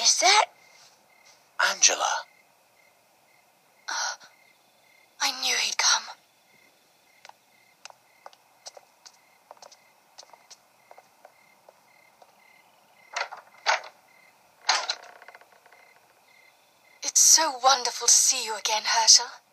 Is that... Angela. I knew he'd come. It's so wonderful to see you again, Herschel.